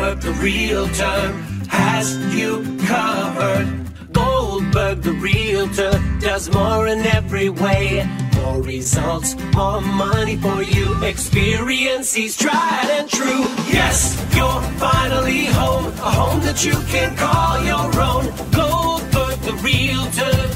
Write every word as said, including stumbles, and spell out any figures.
Goldberg, the Realtor, has you covered. Goldberg, the Realtor, does more in every way. More results, more money for you. Experience, he's tried and true. Yes, you're finally home, a home that you can call your own. Goldberg, the Realtor.